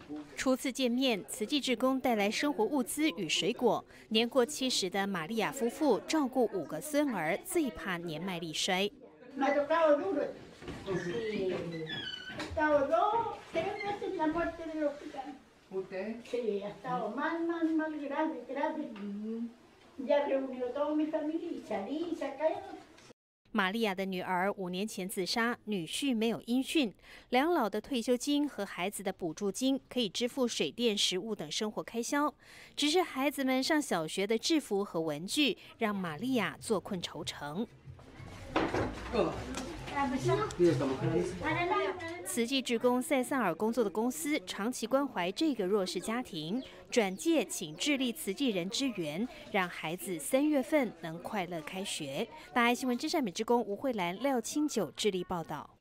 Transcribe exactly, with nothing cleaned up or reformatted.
初次见面，慈济志工带来生活物资与水果。年过七十的玛利亚夫妇照顾五个孙儿，最怕年迈力衰。玛利亚的女儿五年前自杀，女婿没有音讯，两老的退休金和孩子的补助金可以支付水电、食物等生活开销。只是孩子们上小学的制服和文具，让玛利亚坐困愁城。慈济志工塞萨尔工作的公司长期关怀这个弱势家庭，转介请智利慈济人支援，让孩子三月份能快乐开学。大爱新闻真善美志工吴慧兰、廖清九智利报道。